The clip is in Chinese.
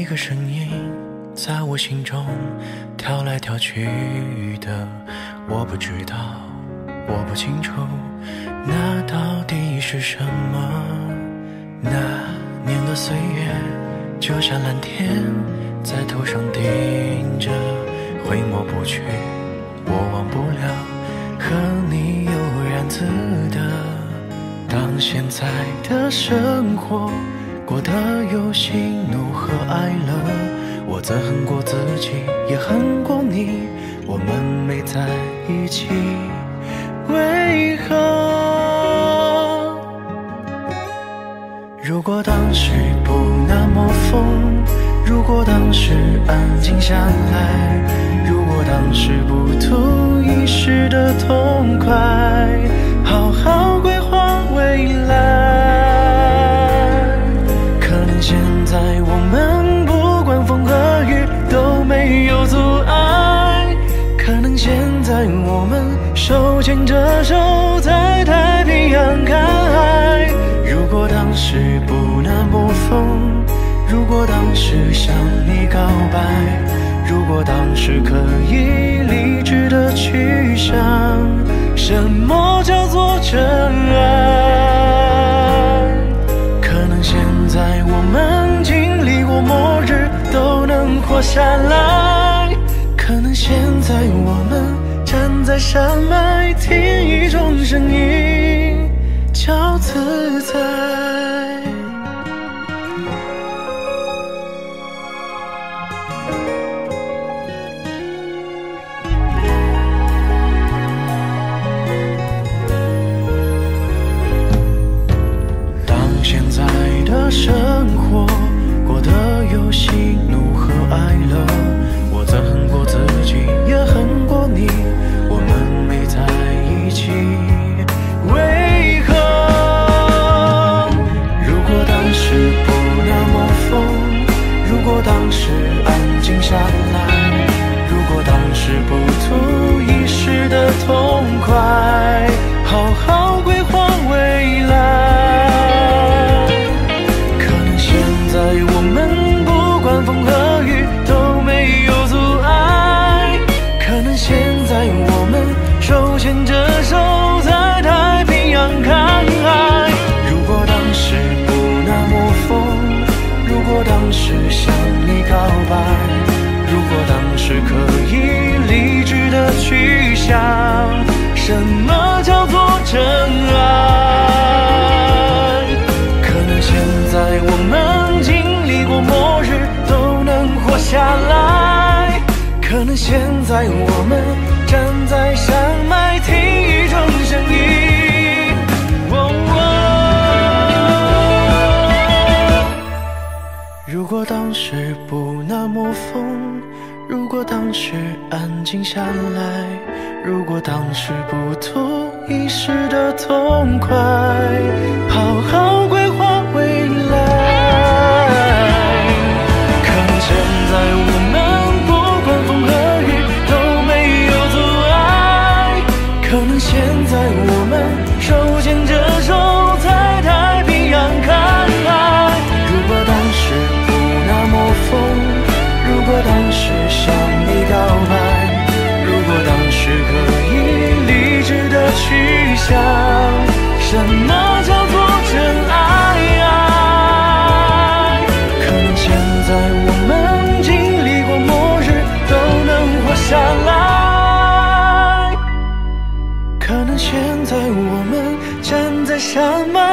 个声音在我心中跳来跳去的，我不知道，我不清楚，那到底是什么？那年的岁月就像蓝天在头上顶着，挥抹不去，我忘不了和你悠然自得。当现在的生活过得有喜怒和哀乐，我曾恨过自己，也恨过你，我们没在一起，为何？如果当时不那么疯，如果当时安静下来，如果当时不图一时的痛快，好好规划未来，可能现在我们不管风和雨都没有阻碍，可能现在我们手牵着手在太平洋看海。如果当时不那么疯，如果当时向你告白，如果当时可以理智的去想，什么叫做真爱？可能现在我们经历过末日都能活下来，可能现在我们站在山脉听一种声音叫自在。生活过得有喜怒和哀乐，我曾恨过自己，也恨过你，我们没在一起，为何？如果当时不那么疯，如果当时安静下来，如果当时不图一时的痛快，好好规划未来，我们不管风和雨都没有阻碍，可能现在我们手牵着手在太平洋看海。如果当时不那么疯，如果当时向你告白，如果当时可以理智的去想，什么叫做真爱？可能现在我们经历过末日都能活下来，可能现在我们站在山脉听一种声音，如果当时不那么疯，如果当时安静下来，如果当时不图一时的痛快，好好规划未来，可能现在我们不管风和雨都没有阻碍，可能现在我们手牵着手在太平洋看海。如果当时不那么疯，如果当时向你告白，如果当时可以理智的去想，什么叫做真爱？可能现在我们经历过末日都能活下来，可能现在我们站在山脉